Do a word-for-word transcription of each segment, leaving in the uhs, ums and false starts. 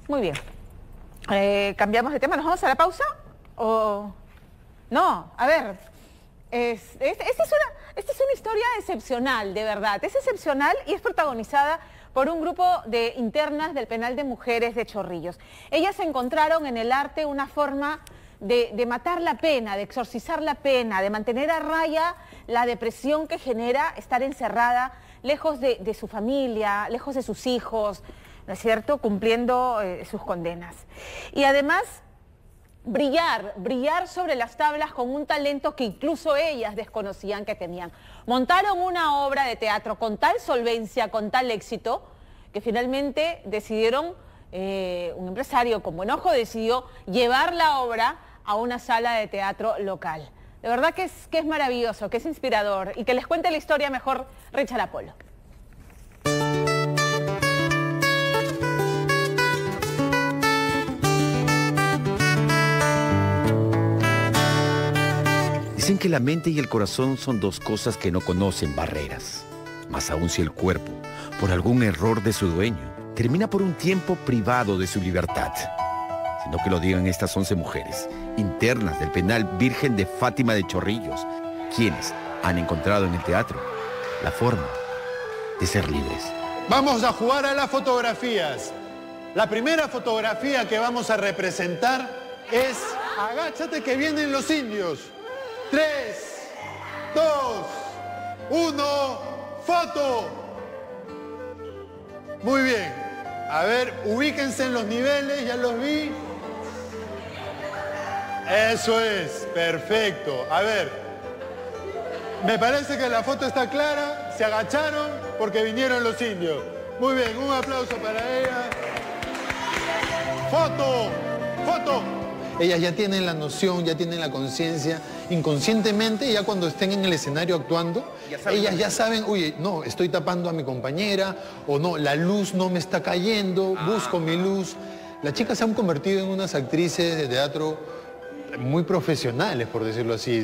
Muy bien. Eh, ¿Cambiamos de tema? ¿Nos vamos a la pausa? ¿O...? No, a ver. Es, es, esta, es una, esta es una historia excepcional, de verdad. Es excepcional y es protagonizada por un grupo de internas del penal de mujeres de Chorrillos. Ellas encontraron en el arte una forma de, de matar la pena, de exorcizar la pena, de mantener a raya la depresión que genera estar encerrada, lejos de, de su familia, lejos de sus hijos, ¿no es cierto?, cumpliendo eh, sus condenas. Y además, brillar, brillar sobre las tablas con un talento que incluso ellas desconocían que tenían. Montaron una obra de teatro con tal solvencia, con tal éxito, que finalmente decidieron, eh, un empresario con buen ojo decidió llevar la obra a una sala de teatro local. De verdad que es, que es maravilloso, que es inspirador, y que les cuente la historia mejor Richard Apolo. Dicen que la mente y el corazón son dos cosas que no conocen barreras. Más aún si el cuerpo, por algún error de su dueño, termina por un tiempo privado de su libertad. Sino que lo digan estas once mujeres, internas del penal Virgen de Fátima de Chorrillos, quienes han encontrado en el teatro la forma de ser libres. Vamos a jugar a las fotografías. La primera fotografía que vamos a representar es Agáchate que vienen los indios. Tres, dos, uno, foto. Muy bien. A ver, ubíquense en los niveles, ya los vi. Eso es, perfecto. A ver, me parece que la foto está clara. Se agacharon porque vinieron los indios. Muy bien, un aplauso para ella. Foto, foto. Ellas ya tienen la noción, ya tienen la conciencia, inconscientemente, ya cuando estén en el escenario actuando, ya ellas ya saben, oye, no, estoy tapando a mi compañera, o no, la luz no me está cayendo, ah. busco mi luz. Las chicas se han convertido en unas actrices de teatro muy profesionales, por decirlo así.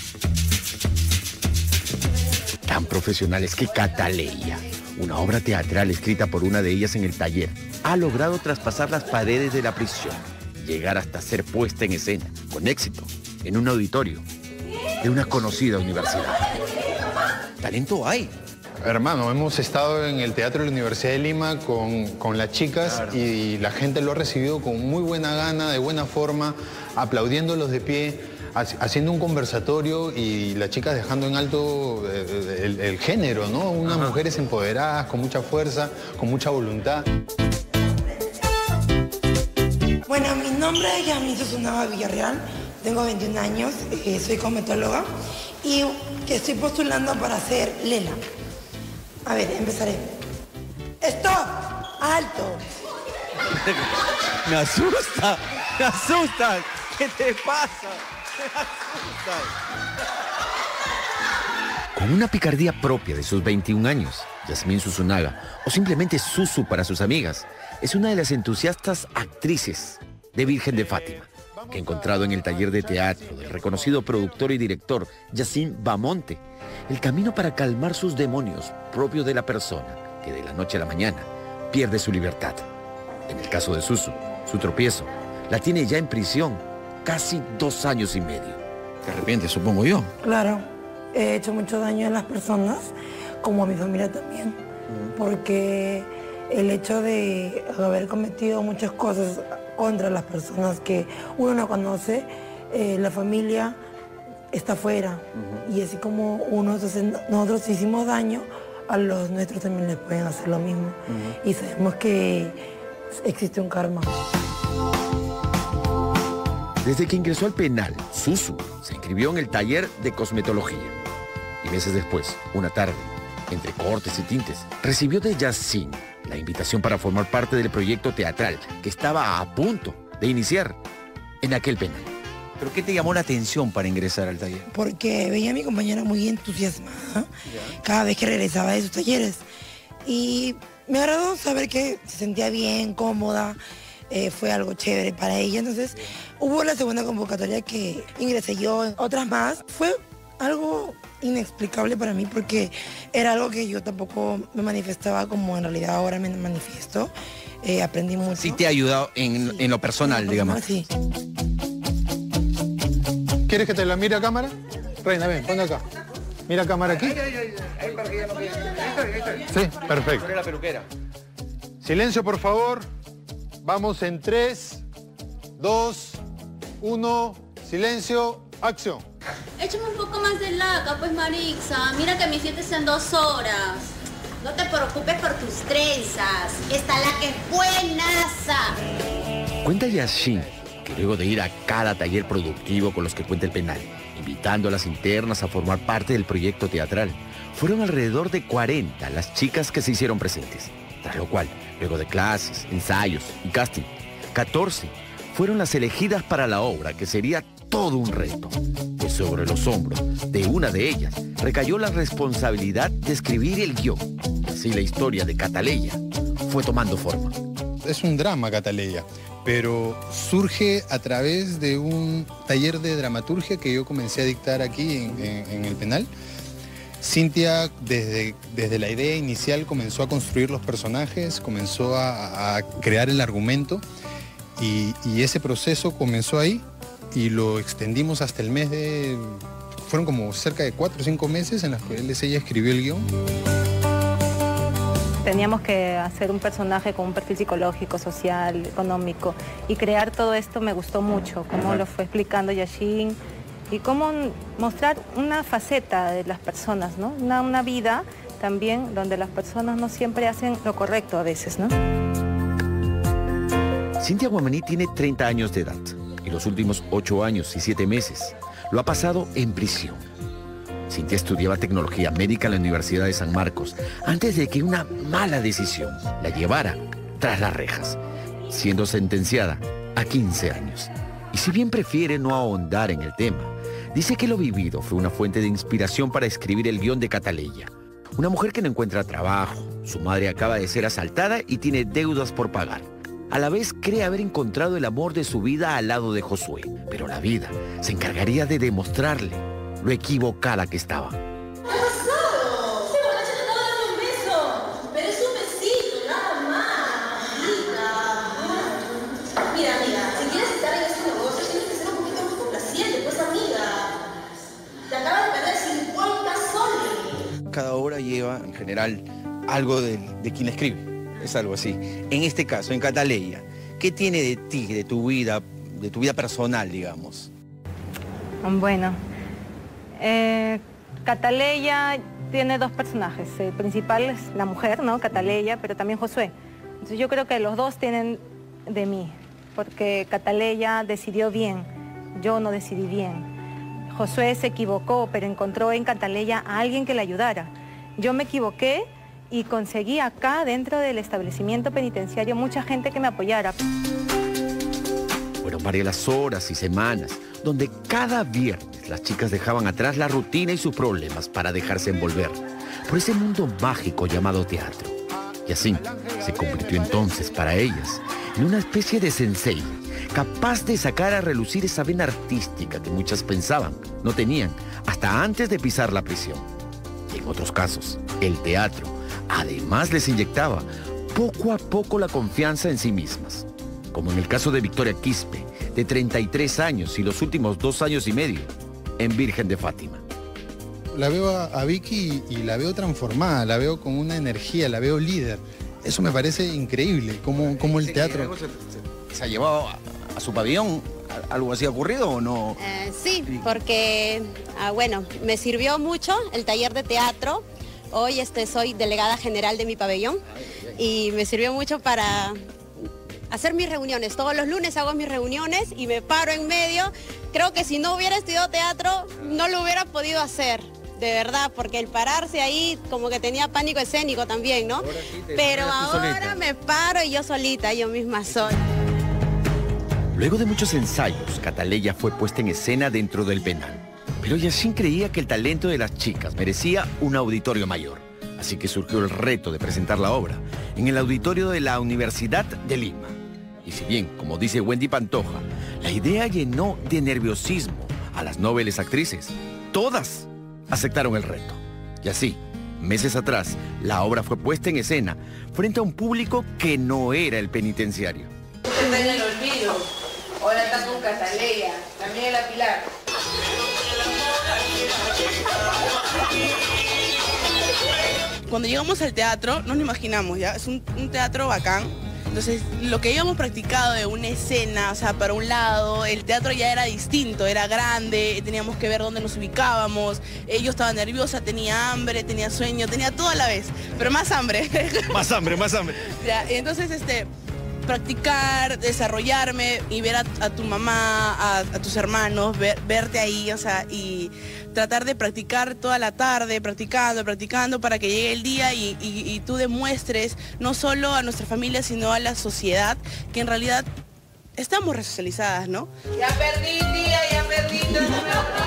Tan profesionales que Cataleya, una obra teatral escrita por una de ellas en el taller, ha logrado traspasar las paredes de la prisión, llegar hasta ser puesta en escena, con éxito, en un auditorio de una conocida universidad. Talento hay. Hermano, hemos estado en el Teatro de la Universidad de Lima con, con las chicas, claro, y la gente lo ha recibido con muy buena gana, de buena forma, aplaudiéndolos de pie, haciendo un conversatorio y las chicas dejando en alto el, el, el género, ¿no? Unas Ajá. mujeres empoderadas, con mucha fuerza, con mucha voluntad. Bueno, mi nombre es Yasmín Sussunaba Villarreal, tengo veintiún años, eh, soy cosmetóloga y que estoy postulando para ser Lela. A ver, empezaré. ¡Stop! ¡Alto! Me asusta, me asusta. ¿Qué te pasa? Me asusta. Con una picardía propia de sus veintiún años, Yasmín Sussunaba, o simplemente Susu para sus amigas, es una de las entusiastas actrices de Virgen de Fátima, que ha encontrado en el taller de teatro del reconocido productor y director Yacine Bamonte el camino para calmar sus demonios propios de la persona que de la noche a la mañana pierde su libertad. En el caso de Susu, su tropiezo la tiene ya en prisión casi dos años y medio. ¿Te arrepientes, supongo yo? Claro, he hecho mucho daño a las personas, como a mi familia también, mm. porque el hecho de haber cometido muchas cosas contra las personas que uno no conoce, eh, la familia está afuera. Uh-huh. Y así como unos, nosotros hicimos daño, a los nuestros también les pueden hacer lo mismo. Uh-huh. Y sabemos que existe un karma. Desde que ingresó al penal, Susu se inscribió en el taller de cosmetología. Y meses después, una tarde, entre cortes y tintes, recibió de Yacine la invitación para formar parte del proyecto teatral que estaba a punto de iniciar en aquel penal. ¿Pero qué te llamó la atención para ingresar al taller? Porque veía a mi compañera muy entusiasmada ¿Ya? cada vez que regresaba de sus talleres. Y me agradó saber que se sentía bien, cómoda, eh, fue algo chévere para ella. Entonces hubo la segunda convocatoria que ingresé yo, otras más. Fue algo inexplicable para mí porque era algo que yo tampoco me manifestaba como en realidad ahora me manifiesto. Eh, aprendí mucho. Sí te ha ayudado en, Sí. en lo personal, En lo digamos. personal, sí. ¿Quieres que te la mire a cámara? Reina, ven, pon acá. Mira cámara aquí. Sí, perfecto. la peluquera. Silencio, por favor. Vamos en tres, dos, uno. Silencio, acción. Échame un poco más de laca, pues Marixa. Mira que mis siete en dos horas. No te preocupes por tus trenzas. Esta laca es buenaza. Cuenta Yashin que luego de ir a cada taller productivo con los que cuenta el penal, invitando a las internas a formar parte del proyecto teatral, fueron alrededor de cuarenta las chicas que se hicieron presentes. Tras lo cual, luego de clases, ensayos y casting, catorce fueron las elegidas para la obra, que sería todo un reto. Pues sobre los hombros de una de ellas recayó la responsabilidad de escribir el guión. Así la historia de Cataleya fue tomando forma. Es un drama, Cataleya, pero surge a través de un taller de dramaturgia que yo comencé a dictar aquí en, en- en el penal. Cintia, desde, desde la idea inicial, comenzó a construir los personajes, comenzó a, a crear el argumento y, y ese proceso comenzó ahí y lo extendimos hasta el mes de... Fueron como cerca de cuatro o cinco meses en los que ella escribió el guión. Teníamos que hacer un personaje con un perfil psicológico, social, económico. Y crear todo esto me gustó mucho, cómo lo fue explicando Yashin y cómo mostrar una faceta de las personas, ¿no? Una, una vida también donde las personas no siempre hacen lo correcto a veces, ¿no? Cintia Guamaní tiene treinta años de edad y los últimos ocho años y siete meses lo ha pasado en prisión. Cintia estudiaba tecnología médica en la Universidad de San Marcos antes de que una mala decisión la llevara tras las rejas, siendo sentenciada a quince años. Y si bien prefiere no ahondar en el tema, dice que lo vivido fue una fuente de inspiración para escribir el guión de Cataleya. Una mujer que no encuentra trabajo, su madre acaba de ser asaltada y tiene deudas por pagar. A la vez cree haber encontrado el amor de su vida al lado de Josué, pero la vida se encargaría de demostrarle lo equivocada que estaba. ¿Qué ha pasado? Este borracho te acaba de dar un beso. Pero es un besito, nada más. Amiga. Mira, amiga, si quieres estar en este negocio tienes que ser un poquito más complaciente, pues amiga. Te acabas de perder cincuenta soles. Cada obra lleva, en general, algo de, de quien la escribe. Es algo así. En este caso, en Cataleya, ¿qué tiene de ti, de tu vida, de tu vida personal, digamos? Bueno, eh, Cataleya tiene dos personajes. El principal es la mujer, ¿no? Cataleya, pero también Josué. Entonces yo creo que los dos tienen de mí, porque Cataleya decidió bien, yo no decidí bien. Josué se equivocó, pero encontró en Cataleya a alguien que le ayudara. Yo me equivoqué y conseguí acá, dentro del establecimiento penitenciario, mucha gente que me apoyara. Fueron varias las horas y semanas donde cada viernes las chicas dejaban atrás la rutina y sus problemas para dejarse envolver por ese mundo mágico llamado teatro. Y así se convirtió entonces para ellas en una especie de sensei, capaz de sacar a relucir esa vena artística que muchas pensaban no tenían hasta antes de pisar la prisión. Y en otros casos, el teatro además les inyectaba poco a poco la confianza en sí mismas, como en el caso de Victoria Quispe, de treinta y tres años y los últimos dos años y medio en Virgen de Fátima. La veo a, a Vicky y, y la veo transformada, la veo con una energía, la veo líder. Eso me parece increíble, como, como el teatro... ¿Se, se- se ha llevado a, a su pabellón? ¿Algo así ha ocurrido o no? Eh, sí, porque, ah, bueno, me sirvió mucho el taller de teatro. Hoy este, soy delegada general de mi pabellón y me sirvió mucho para hacer mis reuniones. Todos los lunes hago mis reuniones y me paro en medio. Creo que si no hubiera estudiado teatro, no lo hubiera podido hacer, de verdad, porque el pararse ahí como que tenía pánico escénico también, ¿no? Pero ahora me paro y yo solita, yo misma soy. Luego de muchos ensayos, Cataleya fue puesta en escena dentro del penal. Pero Yashin creía que el talento de las chicas merecía un auditorio mayor. Así que surgió el reto de presentar la obra en el auditorio de la Universidad de Lima. Y si bien, como dice Wendy Pantoja, la idea llenó de nerviosismo a las nobles actrices, todas aceptaron el reto. Y así, meses atrás, la obra fue puesta en escena frente a un público que no era el penitenciario. Está en el olvido. Ahora está con Cataleya, también en la Pilar. Cuando llegamos al teatro, no nos imaginamos, ¿ya? Es un, un teatro bacán. Entonces, lo que habíamos practicado de una escena, o sea, para un lado, el teatro ya era distinto, era grande, teníamos que ver dónde nos ubicábamos. Eh, yo estaba nerviosa, tenía hambre, tenía sueño, tenía todo a la vez, pero más hambre. Más hambre, más hambre. Ya, entonces, este, practicar, desarrollarme y ver a, a tu mamá, a, a tus hermanos, ver, verte ahí, o sea, y tratar de practicar toda la tarde, practicando, practicando para que llegue el día y, y, y tú demuestres no solo a nuestra familia, sino a la sociedad, que en realidad estamos resocializadas, ¿no? Ya perdí, tía, ya perdí, no me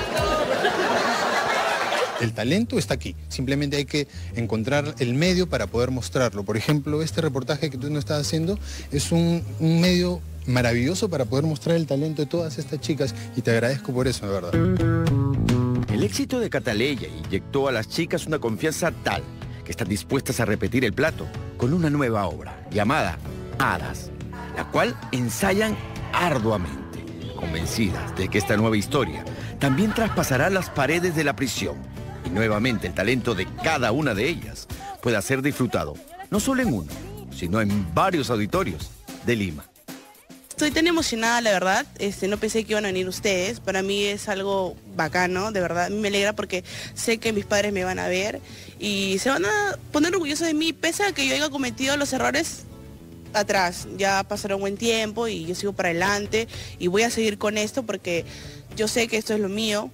El talento está aquí, simplemente hay que encontrar el medio para poder mostrarlo. Por ejemplo, este reportaje que tú nos estás haciendo es un, un medio maravilloso para poder mostrar el talento de todas estas chicas y te agradezco por eso, de verdad. El éxito de Cataleya inyectó a las chicas una confianza tal que están dispuestas a repetir el plato con una nueva obra llamada Hadas, la cual ensayan arduamente, convencidas de que esta nueva historia también traspasará las paredes de la prisión y nuevamente el talento de cada una de ellas pueda ser disfrutado, no solo en uno, sino en varios auditorios de Lima. Estoy tan emocionada, la verdad, este, no pensé que iban a venir ustedes, para mí es algo bacano, de verdad, me alegra porque sé que mis padres me van a ver y se van a poner orgullosos de mí, pese a que yo haya cometido los errores atrás, ya pasaron buen tiempo y yo sigo para adelante y voy a seguir con esto porque yo sé que esto es lo mío.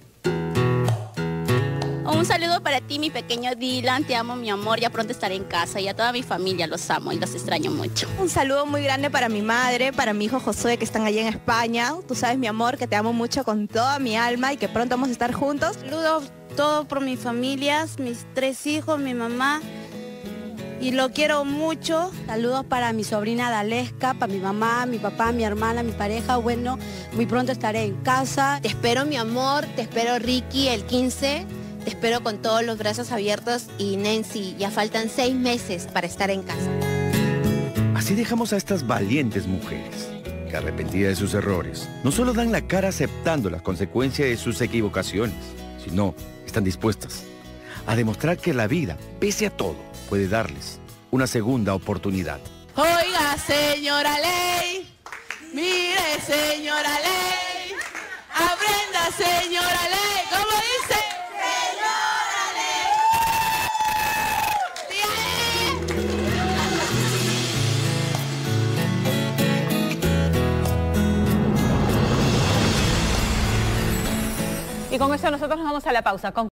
Un saludo para ti, mi pequeño Dylan, te amo, mi amor, ya pronto estaré en casa y a toda mi familia los amo y los extraño mucho. Un saludo muy grande para mi madre, para mi hijo Josué que están allá en España. Tú sabes, mi amor, que te amo mucho con toda mi alma y que pronto vamos a estar juntos. Saludos todo por mis familias, mis tres hijos, mi mamá. Y lo quiero mucho. Saludos para mi sobrina Dalesca, para mi mamá, mi papá, mi hermana, mi pareja. Bueno, muy pronto estaré en casa. Te espero, mi amor, te espero, Ricky, el quince. Te espero con todos los brazos abiertos y Nancy, ya faltan seis meses para estar en casa. Así dejamos a estas valientes mujeres que, arrepentidas de sus errores, no solo dan la cara aceptando las consecuencias de sus equivocaciones, sino están dispuestas a demostrar que la vida, pese a todo, puede darles una segunda oportunidad. Oiga, señora Ley, mire, señora Ley, aprenda, señora Ley, ¿cómo dice? Y con eso nosotros nos vamos a la pausa. Con